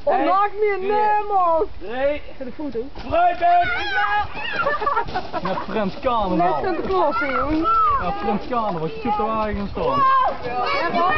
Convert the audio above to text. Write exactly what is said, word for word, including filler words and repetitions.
Oh, maak me een man! Drie. Voor de foto. Fruitbeek! Met Prins Carnaval. Net Sinterklaas, jongen. Ja, Prins Carnaval, zoek er waar je gaan staan.